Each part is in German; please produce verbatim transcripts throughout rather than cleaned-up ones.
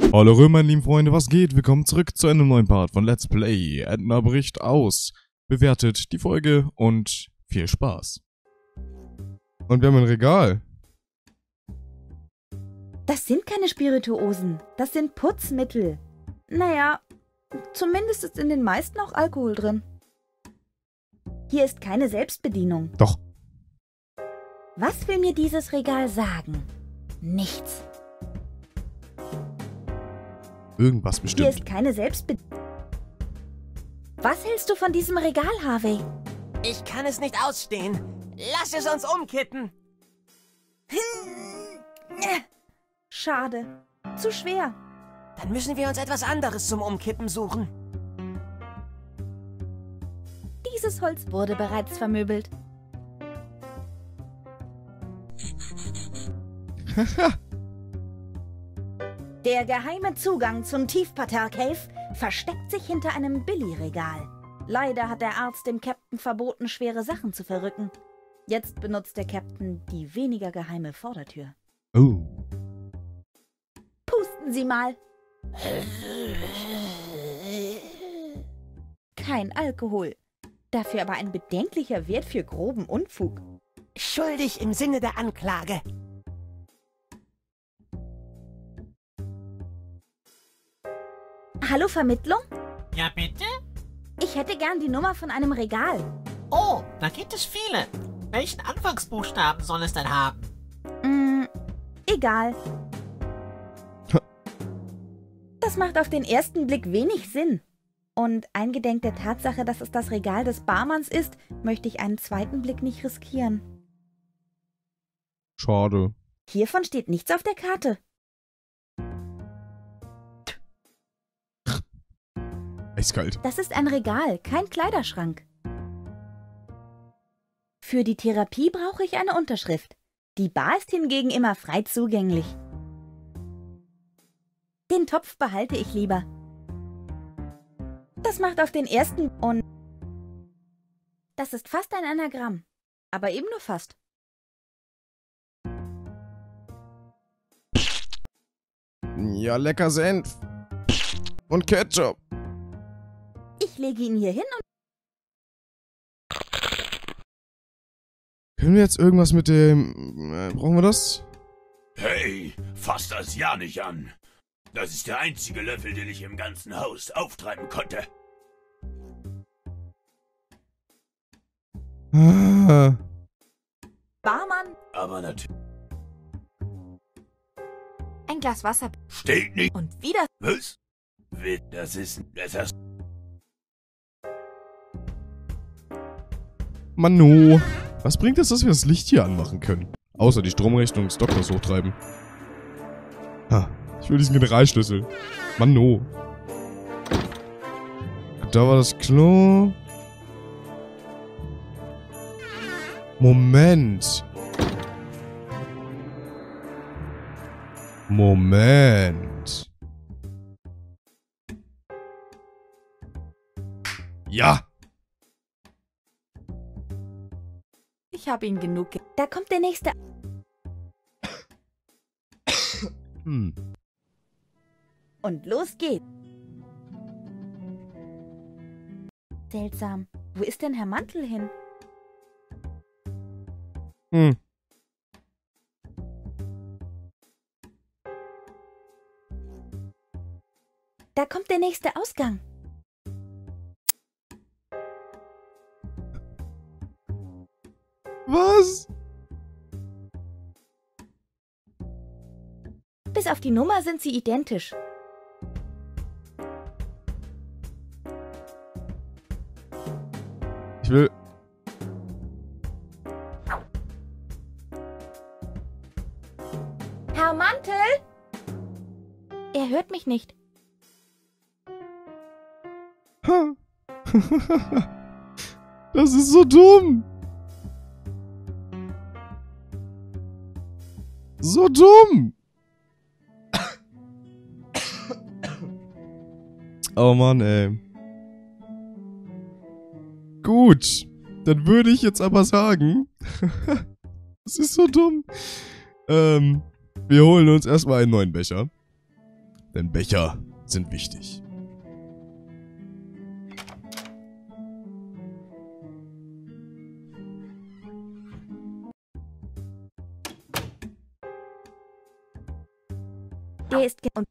Hallo meine lieben Freunde, was geht? Willkommen zurück zu einem neuen Part von Let's Play. Edna bricht aus. Bewertet die Folge und viel Spaß. Und wir haben ein Regal. Das sind keine Spirituosen, das sind Putzmittel. Naja, zumindest ist in den meisten auch Alkohol drin. Hier ist keine Selbstbedienung. Doch. Was will mir dieses Regal sagen? Nichts. Irgendwas Hier bestimmt. ist keine Selbstbedienung. Was hältst du von diesem Regal, Harvey? Ich kann es nicht ausstehen. Lass es uns umkippen. Schade. Zu schwer. Dann müssen wir uns etwas anderes zum Umkippen suchen. Dieses Holz wurde bereits vermöbelt. Der geheime Zugang zum Tiefparterre Cave versteckt sich hinter einem Billy-Regal. Leider hat der Arzt dem Captain verboten, schwere Sachen zu verrücken. Jetzt benutzt der Captain die weniger geheime Vordertür. Oh. Pusten Sie mal. Kein Alkohol. Dafür aber ein bedenklicher Wert für groben Unfug. Schuldig im Sinne der Anklage. Hallo, Vermittlung? Ja, bitte? Ich hätte gern die Nummer von einem Regal. Oh, da gibt es viele. Welchen Anfangsbuchstaben soll es denn haben? Mm, egal. Das macht auf den ersten Blick wenig Sinn. Und eingedenk der Tatsache, dass es das Regal des Barmanns ist, möchte ich einen zweiten Blick nicht riskieren. Schade. Hiervon steht nichts auf der Karte. Eiskalt. Das ist ein Regal, kein Kleiderschrank. Für die Therapie brauche ich eine Unterschrift. Die Bar ist hingegen immer frei zugänglich. Den Topf behalte ich lieber. Das macht auf den ersten und... Das ist fast ein Anagramm. Aber eben nur fast. Ja, lecker Senf. Und Ketchup. Ich lege ihn hier hin und... Können wir jetzt irgendwas mit dem... Äh, brauchen wir das? Hey, fass das ja nicht an. Das ist der einzige Löffel, den ich im ganzen Haus auftreiben konnte. Ah. Barmann, Aber natürlich ein Glas Wasser steht nicht. und wieder... Was? Das ist... Das ist... Mano. Was bringt es, dass wir das Licht hier anmachen können? Außer die Stromrechnung des Doktors hochtreiben. Ha, ich will diesen Generalschlüssel. Mano. Da war das Klo. Moment. Moment. Ja. Ich habe ihn genug ge... Da kommt der nächste... Hm. Und los geht's. Seltsam. Wo ist denn Herr Mantel hin? Hm. Da kommt der nächste Ausgang. Was? Bis auf die Nummer sind sie identisch. Ich will... Herr Mantel? Er hört mich nicht. Ha. Das ist so dumm. So dumm. Oh Mann, ey. Gut. Dann würde ich jetzt aber sagen... Das ist so dumm. Ähm, wir holen uns erstmal einen neuen Becher. Denn Becher sind wichtig. Der ist ge- und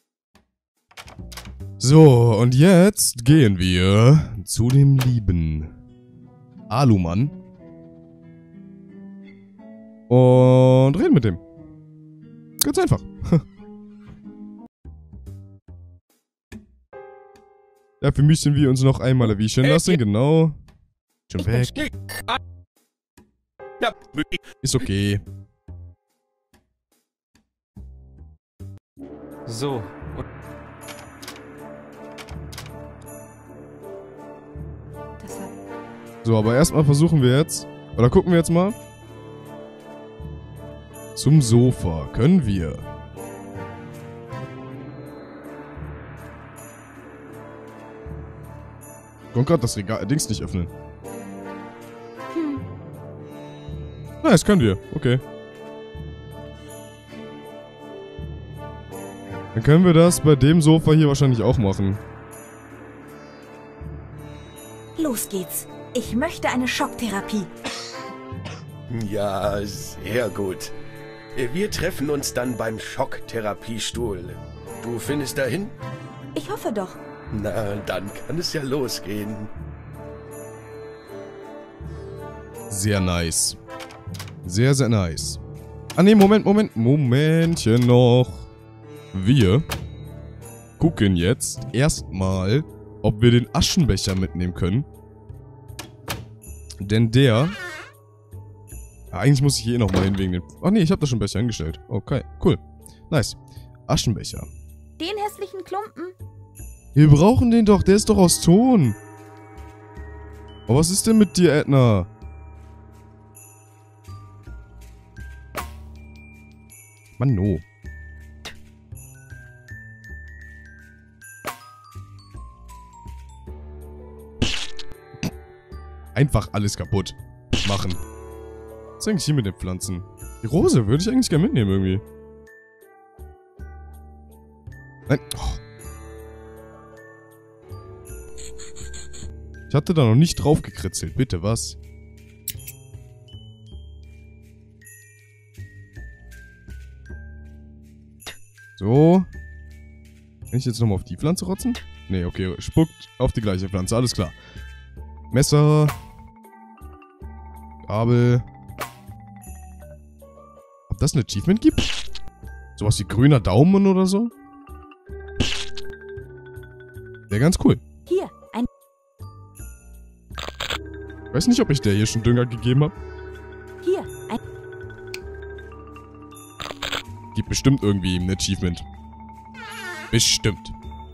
So, und jetzt gehen wir zu dem lieben Alumann. Und reden mit dem. Ganz einfach. Dafür müssen wir uns noch einmal erwischen lassen, genau. Schon weg. Ist okay. So. das hat So, aber erstmal versuchen wir jetzt, oder gucken wir jetzt mal. Zum Sofa können wir. Ich konnte gerade das Regal, Dings nicht öffnen. hm. Na, das können wir. Okay. Dann können wir das bei dem Sofa hier wahrscheinlich auch machen. Los geht's. Ich möchte eine Schocktherapie. Ja, sehr gut. Wir treffen uns dann beim Schocktherapiestuhl. Du findest dahin? Ich hoffe doch. Na, dann kann es ja losgehen. Sehr nice. Sehr, sehr nice. Ah ne, Moment, Moment, Momentchen noch. Wir gucken jetzt erstmal, ob wir den Aschenbecher mitnehmen können. Denn der... Ja, eigentlich muss ich hier eh nochmal hin wegen den... Ach nee, ich habe da schon Becher hingestellt. Okay, cool. Nice. Aschenbecher. Den hässlichen Klumpen? Wir brauchen den doch, der ist doch aus Ton. Aber was ist denn mit dir, Edna? Mann, no. Einfach alles kaputt machen. Was ist eigentlich hier mit den Pflanzen? Die Rose würde ich eigentlich gerne mitnehmen irgendwie. Nein. Oh. Ich hatte da noch nicht drauf gekritzelt. Bitte, was? So. Kann ich jetzt nochmal auf die Pflanze rotzen? Nee, okay. Spuckt auf die gleiche Pflanze. Alles klar. Messer. Gabel. Ob das ein Achievement gibt? Sowas wie grüner Daumen oder so? Wäre ganz cool. Hier, ein... Ich weiß nicht, ob ich der hier schon Dünger gegeben habe. Hier, ein... Gibt bestimmt irgendwie ein Achievement. Bestimmt.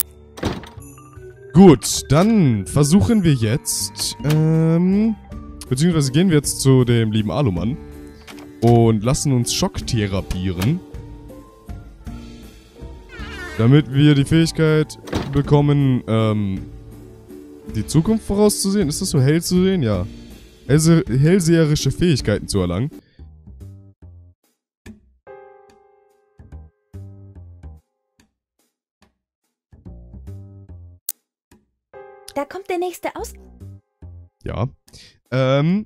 Gut, dann versuchen wir jetzt, ähm, beziehungsweise gehen wir jetzt zu dem lieben Alumann und lassen uns schocktherapieren, damit wir die Fähigkeit bekommen, ähm, die Zukunft vorauszusehen. Ist das so hell zu sehen? Ja. Hellse hellseherische Fähigkeiten zu erlangen. Da kommt der nächste aus... Ja. Ähm.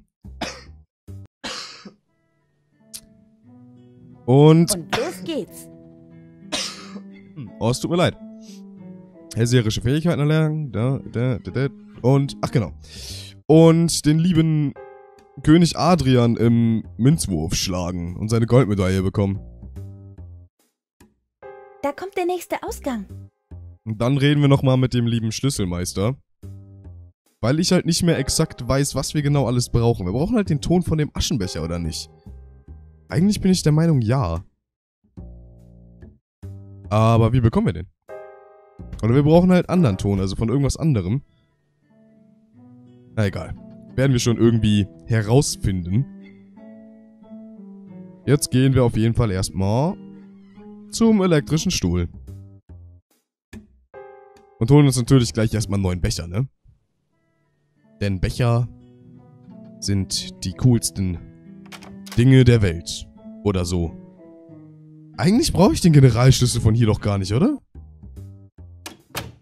Und... Und los geht's. Oh, es tut mir leid. Hellseherische Fähigkeiten erlernen. Da, da, da, da. Und, ach genau. Und den lieben König Adrian im Münzwurf schlagen und seine Goldmedaille bekommen. Da kommt der nächste Ausgang. Und dann reden wir nochmal mit dem lieben Schlüsselmeister. Weil ich halt nicht mehr exakt weiß, was wir genau alles brauchen. Wir brauchen halt den Ton von dem Aschenbecher, oder nicht? Eigentlich bin ich der Meinung, ja. Aber wie bekommen wir den? Oder wir brauchen halt anderen Ton, also von irgendwas anderem. Na egal. Werden wir schon irgendwie herausfinden. Jetzt gehen wir auf jeden Fall erstmal zum elektrischen Stuhl. Und holen uns natürlich gleich erstmal einen neuen Becher, ne? Denn Becher sind die coolsten Dinge der Welt. Oder so. Eigentlich brauche ich den Generalschlüssel von hier doch gar nicht, oder?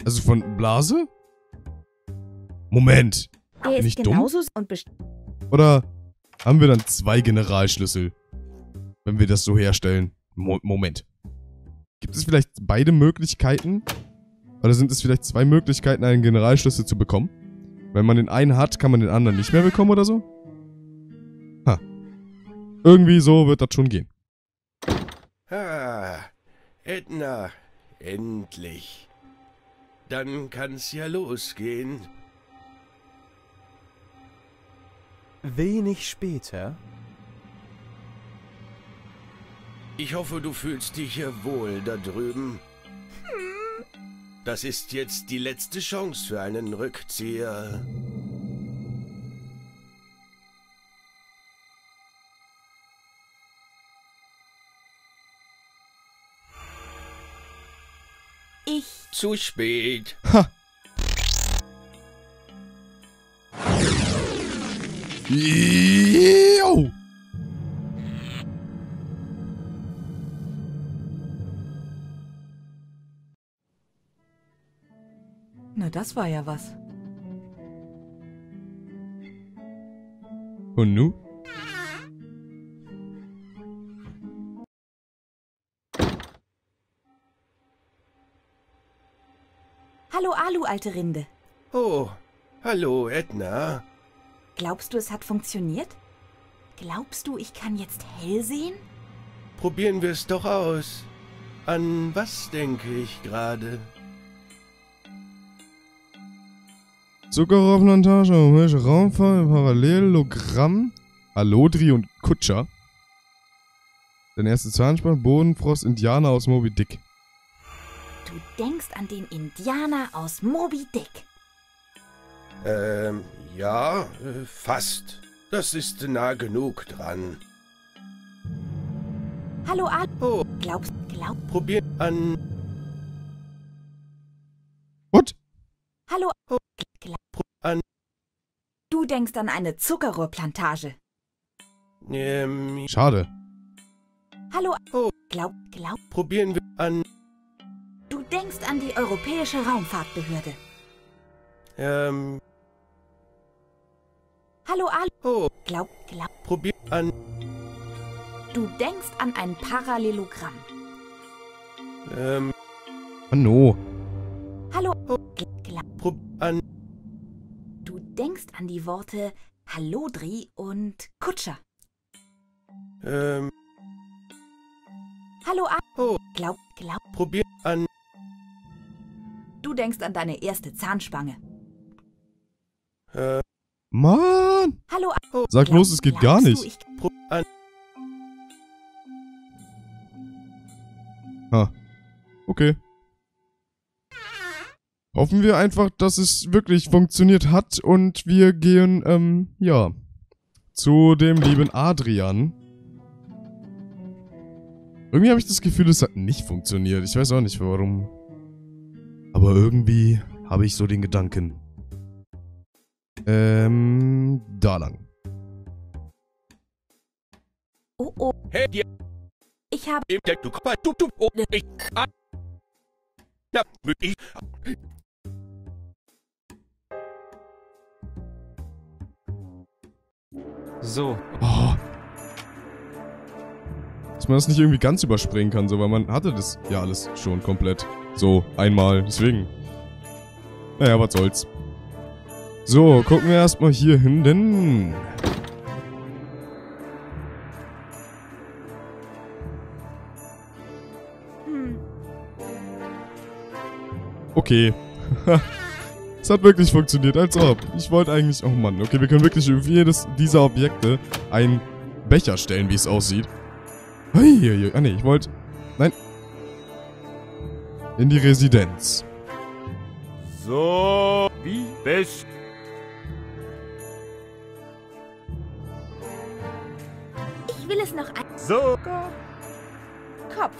Also von Blase? Moment. Der Bin ist ich dumm? genauso und best Oder haben wir dann zwei Generalschlüssel? Wenn wir das so herstellen. Mo Moment. Gibt es vielleicht beide Möglichkeiten? Oder sind es vielleicht zwei Möglichkeiten, einen Generalschlüssel zu bekommen? Wenn man den einen hat, kann man den anderen nicht mehr bekommen oder so? Ha. Irgendwie so wird das schon gehen. Ah, Edna, endlich. Dann kann's ja losgehen. Wenig später. Ich hoffe, du fühlst dich hier wohl da drüben. Das ist jetzt die letzte Chance für einen Rückzieher. Ich... Zu spät. Ha. Yo. Na, das war ja was. Und nu? Hallo Alu, alte Rinde. Oh, hallo Edna. Glaubst du, es hat funktioniert? Glaubst du, ich kann jetzt hell sehen? Probieren wir es doch aus. An was denke ich gerade? Zuckerrohrplantage, europäische Raumfahrt, Parallelogramm, Allodri und Kutscher. Dein erster Zahnspann, Bodenfrost, Indianer aus Moby Dick. Du denkst an den Indianer aus Moby Dick. Ähm, ja, äh, fast. Das ist nah genug dran. Hallo Alu. Oh, Glaubst, glaub... probier an... What? Hallo Oh, glaub, an... Du denkst an eine Zuckerrohrplantage. Ähm, Schade. Hallo Oh. Glaub, glaub... probieren wir an... Du denkst an die Europäische Raumfahrtbehörde. Ähm, Hallo Alu. oh, Glaub, glaub... probier an... Du denkst an ein Parallelogramm. Ähm, Anno. Hallo Oh. glaub... prob... an... Du denkst an die Worte Hallodri und Kutscher. Ähm, Hallo Alu. Oh. Glaub, glaub... probier an... Du denkst an deine erste Zahnspange. Äh, Mann! Hallo Alu. Sag bloß, es geht gar glaubst nicht. Du, ich... prob... an... Ha. Okay. Hoffen wir einfach, dass es wirklich funktioniert hat und wir gehen, ähm, ja, zu dem lieben Adrian. Irgendwie habe ich das Gefühl, es hat nicht funktioniert. Ich weiß auch nicht warum. Aber irgendwie habe ich so den Gedanken. Ähm, da lang. Oh oh, Hey, dir... ich habe... Du... Du... Du... Oh, ich... Ah... Ja, ich... So, Oh. Dass man das nicht irgendwie ganz überspringen kann, so, weil man hatte das ja alles schon komplett. So, einmal, deswegen. Naja, was soll's. So, gucken wir erstmal hier hin, denn... Hm, Okay. Es hat wirklich funktioniert, als ob. Ich wollte eigentlich... Oh Mann, okay, wir können wirklich für jedes dieser Objekte einen Becher stellen, wie es aussieht. Hui, ah ne, ich wollte... Nein. In die Residenz. So, wie bist ich will es noch ein... so? Kopf.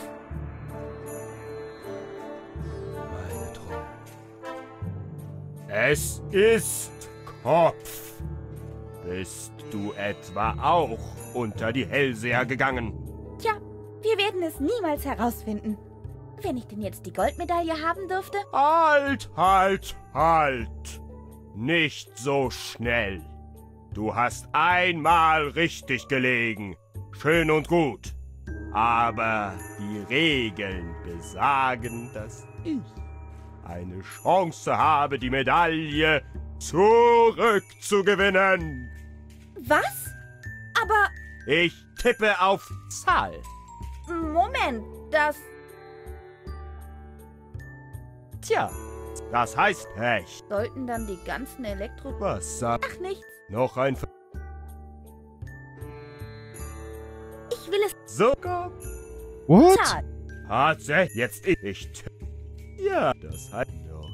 meine Treue. Es ist Kopf. Bist du etwa auch unter die Hellseher gegangen? Tja, wir werden es niemals herausfinden. wenn ich denn jetzt die Goldmedaille haben dürfte? Halt, halt, halt! Nicht so schnell. Du hast einmal richtig gelegen. Schön und gut. Aber die Regeln besagen, dass ich eine Chance habe, die Medaille zurückzugewinnen. Was? Aber... Ich tippe auf Zahl. Moment, das... Tja, das heißt Pech. Sollten dann die ganzen Elektro... Was sagt Ach, nichts. noch ein... Ver Ich will es... Sogar What? Zahl. tatsächlich jetzt ich. ich tippe. Ja, das heißt noch.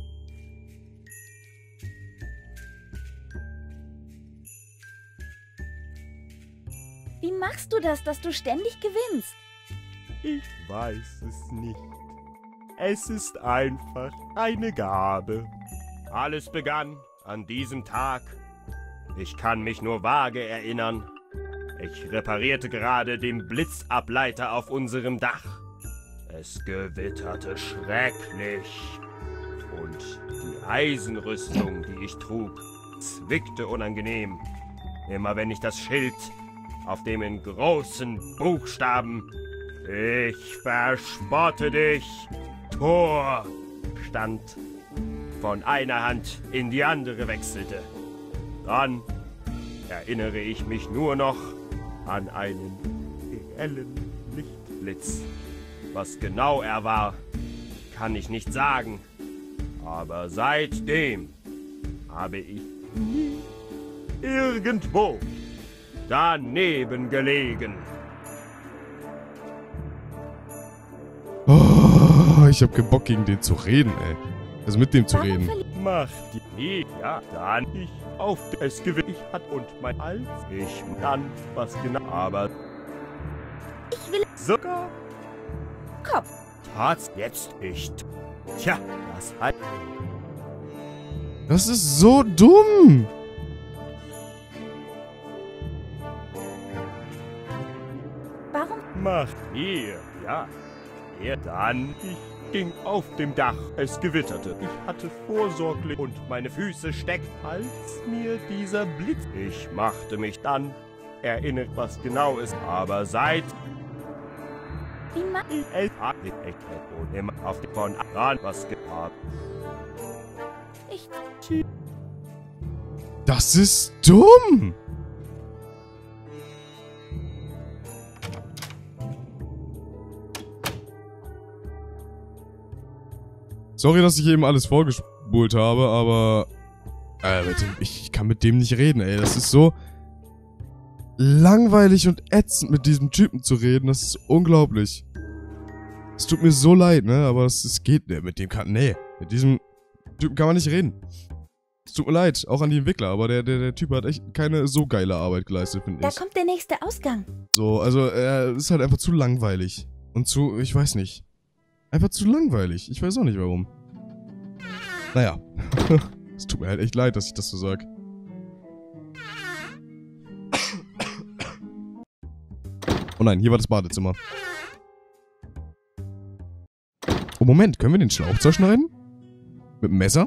Wie machst du das, dass du ständig gewinnst? Ich weiß es nicht. Es ist einfach eine Gabe. Alles begann an diesem Tag. Ich kann mich nur vage erinnern. Ich reparierte gerade den Blitzableiter auf unserem Dach. Es gewitterte schrecklich. Und die Eisenrüstung, die ich trug, zwickte unangenehm. Immer wenn ich das Schild, auf dem in großen Buchstaben "Ich verspotte dich" Tor stand, von einer Hand in die andere wechselte. Dann erinnere ich mich nur noch an einen hellen Lichtblitz. Was genau er war, kann ich nicht sagen. Aber seitdem habe ich nie irgendwo daneben gelegen. Oh, ich hab keinen Bock, gegen den zu reden, ey. Also mit dem zu Warum reden. verli- Mach die nie, ja, dann ich auf es gewinnt ich hat und mein Hals. Ich dann was genau, aber Ich will sogar Kopf. tat's jetzt nicht. Tja, das hat Das ist so dumm. Warum? macht ihr, ja. Er dann ich ging auf dem Dach. Es gewitterte. Ich hatte vorsorglich und meine Füße steckten, als mir dieser Blitz. Ich machte mich dann erinnert, was genau ist, aber seit Wie ma... es hat ich und immer auf dem von an was gehabt. Ich... Das ist dumm. Sorry, dass ich eben alles vorgespult habe, aber äh, mit dem, ich kann mit dem nicht reden, ey. Das ist so langweilig und ätzend, mit diesem Typen zu reden. Das ist unglaublich. Es tut mir so leid, ne? Aber es, es geht nicht. Mit dem kann... Nee, mit diesem Typen kann man nicht reden. Es tut mir leid, auch an die Entwickler, aber der, der, der Typ hat echt keine so geile Arbeit geleistet, finde Da ich. kommt der nächste Ausgang. So, also er ist halt einfach zu langweilig. Und zu, ich weiß nicht. Einfach zu langweilig. Ich weiß auch nicht warum. Naja. Es tut mir halt echt leid, dass ich das so sag. Oh nein, hier war das Badezimmer. Oh Moment, können wir den Schlauch zerschneiden? Mit dem Messer?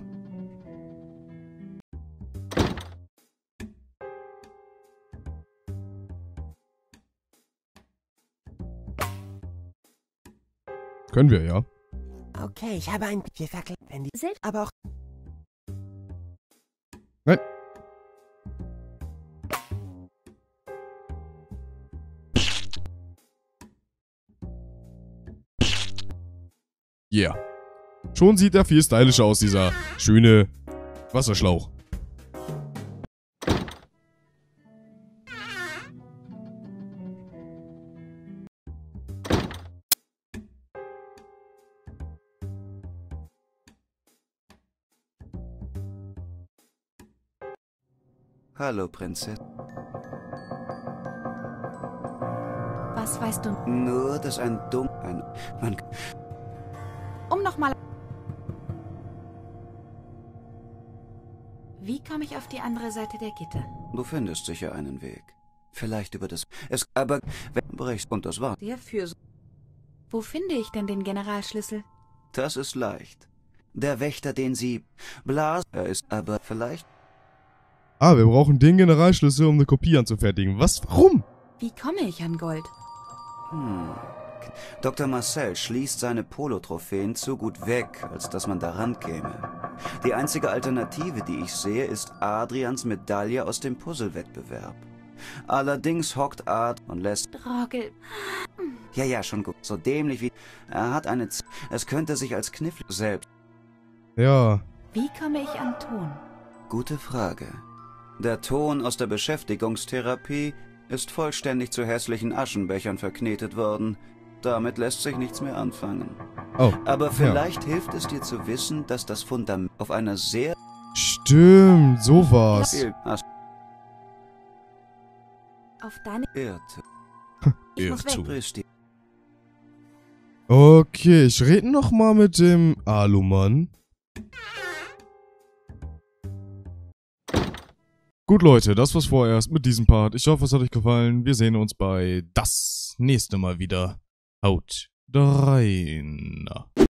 Können wir, ja. Okay, ich habe ein... Wir verkleiden die... Selbst... Aber auch... Nein. Yeah. Schon sieht er viel stylischer aus, dieser schöne Wasserschlauch. Hallo, Prinzessin. Was weißt du? Nur, dass ein dumm... Ein... Man... Um nochmal... Wie komme ich auf die andere Seite der Gitter? Du findest sicher einen Weg. Vielleicht über das... Es... Aber... Wenn brichst und das war... Der für... Wo finde ich denn den Generalschlüssel? Das ist leicht. Der Wächter, den Sie Blas, er ist aber vielleicht... Ah, wir brauchen den Generalschlüssel, um eine Kopie anzufertigen. Was? Warum? Wie komme ich an Gold? Hm. Doktor Marcel schließt seine Polo-Trophäen zu gut weg, als dass man daran käme. Die einzige Alternative, die ich sehe, ist Adrians Medaille aus dem Puzzle-Wettbewerb. Allerdings hockt Ad und lässt... Drogel. Ja, ja, schon gut. So dämlich wie... Er hat eine... Z es könnte sich als Kniff selbst... Ja. Wie komme ich an Ton? Gute Frage. Der Ton aus der Beschäftigungstherapie ist vollständig zu hässlichen Aschenbechern verknetet worden. Damit lässt sich nichts mehr anfangen. Oh. Aber vielleicht ja. hilft es dir zu wissen, dass das Fundament auf einer sehr... Stimmt, so war's. Auf deine... Irrte. Ich muss weg. Okay, ich rede noch mal mit dem Alumann. Gut, Leute, das war's vorerst mit diesem Part. Ich hoffe, es hat euch gefallen. Wir sehen uns bei das nächste Mal wieder. Haut rein.